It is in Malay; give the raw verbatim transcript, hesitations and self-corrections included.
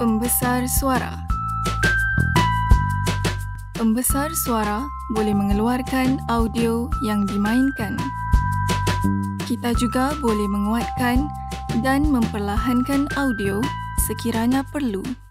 Pembesar suara. Pembesar suara boleh mengeluarkan audio yang dimainkan. Kita juga boleh menguatkan dan memperlahankan audio sekiranya perlu.